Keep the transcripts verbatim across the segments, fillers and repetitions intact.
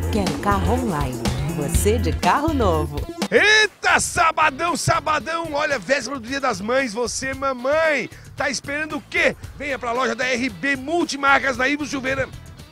Quero carro online. Você de carro novo. Eita, sabadão, sabadão! Olha, véspera do Dia das Mães, você, mamãe, tá esperando o quê? Venha pra loja da R B Multimarcas na Ivo Silveira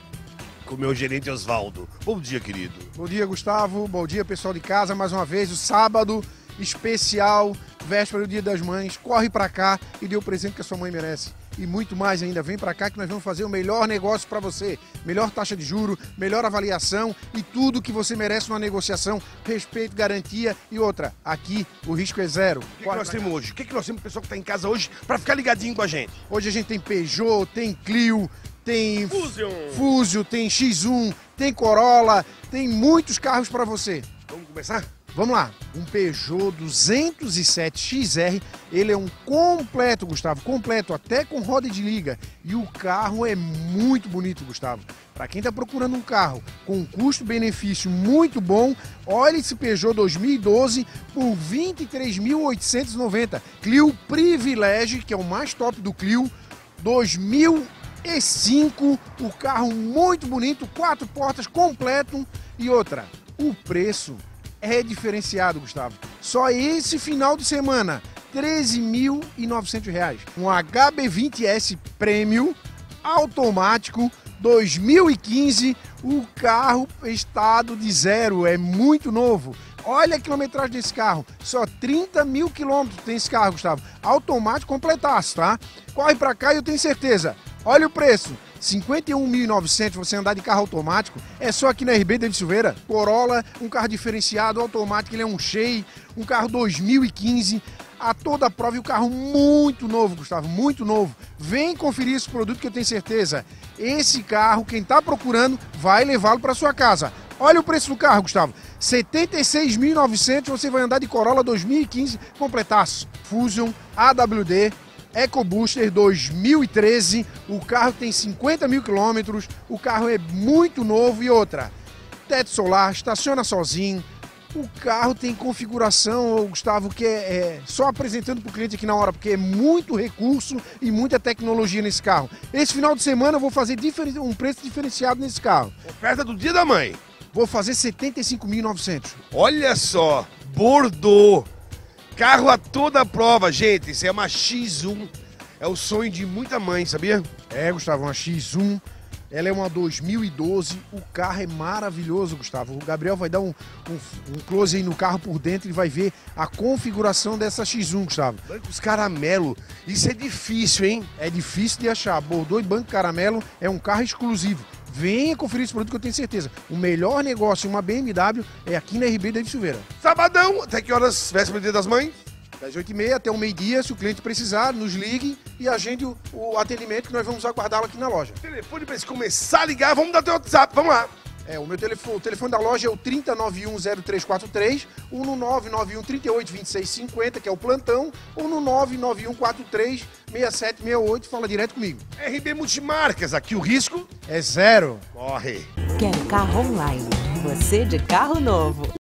com o meu gerente Osvaldo. Bom dia, querido. Bom dia, Gustavo. Bom dia, pessoal de casa. Mais uma vez, o sábado especial, véspera do Dia das Mães. Corre pra cá e dê o presente que a sua mãe merece. E muito mais ainda, vem pra cá que nós vamos fazer o melhor negócio pra você. Melhor taxa de juro, melhor avaliação e tudo que você merece numa negociação. Respeito, garantia e outra. Aqui o risco é zero. O que, que nós temos hoje? O que, que nós temos pro pessoal que tá em casa hoje pra ficar ligadinho com a gente? Hoje a gente tem Peugeot, tem Clio, tem Fusion, Fusion, tem X um, tem Corolla, tem muitos carros pra você. Vamos começar? Vamos lá, um Peugeot duzentos e sete X R, ele é um completo, Gustavo, completo, até com roda de liga. E o carro é muito bonito, Gustavo. Para quem está procurando um carro com um custo-benefício muito bom, olha esse Peugeot dois mil e doze por vinte e três mil oitocentos e noventa. Clio Privilege, que é o mais top do Clio, dois mil e cinco, o carro muito bonito, quatro portas, completo. E outra, o preço é diferenciado, Gustavo. Só esse final de semana, treze mil e novecentos reais. Um H B vinte S Premium automático dois mil e quinze, o carro estado de zero, é muito novo. Olha a quilometragem desse carro, só trinta mil quilômetros tem esse carro, Gustavo. Automático completaço, tá? Corre pra cá e eu tenho certeza. Olha o preço. cinquenta e um mil e novecentos você andar de carro automático, é só aqui na R B David Silveira. Corolla, um carro diferenciado, automático, ele é um Cheio, um carro dois mil e quinze, a toda prova e o carro muito novo, Gustavo, muito novo. Vem conferir esse produto que eu tenho certeza, esse carro, quem está procurando, vai levá-lo para sua casa. Olha o preço do carro, Gustavo, setenta e seis mil e novecentos você vai andar de Corolla dois mil e quinze completaço. Fusion, A W D, EcoBooster dois mil e treze, o carro tem cinquenta mil quilômetros, o carro é muito novo e outra, teto solar, estaciona sozinho, o carro tem configuração, Gustavo, que é, é só apresentando para o cliente aqui na hora, porque é muito recurso e muita tecnologia nesse carro. Esse final de semana eu vou fazer um preço diferenciado nesse carro. Oferta do Dia da Mãe. Vou fazer setenta e cinco mil e novecentos. Olha só, Bordeaux. Carro a toda prova, gente, isso é uma X um, é o sonho de muita mãe, sabia? É, Gustavo, uma X um, ela é uma dois mil e doze, o carro é maravilhoso, Gustavo. O Gabriel vai dar um, um, um close aí no carro por dentro e vai ver a configuração dessa X um, Gustavo. Bancos caramelo, isso é difícil, hein? É difícil de achar, Bordeaux e Banco Caramelo é um carro exclusivo. Venha conferir esse produto que eu tenho certeza. O melhor negócio em uma B M W é aqui na R B David Silveira. Sabadão, até que horas? Véspera do Dia das Mães? Das oito e meia até o meio-dia, se o cliente precisar, nos ligue e agende o, o atendimento que nós vamos aguardá-lo aqui na loja. Telefone para eles começar a ligar, vamos dar teu WhatsApp, vamos lá. É, o meu telefone, o telefone da loja é o trinta, noventa e um, zero três quatro três, ou no nove nove um, trinta e oito, vinte e seis, cinquenta, que é o plantão, ou no nove nove um, quarenta e três, sessenta e sete sessenta e oito, fala direto comigo. R B Multimarcas, aqui o risco é zero. Corre. Quero carro online. Você de carro novo.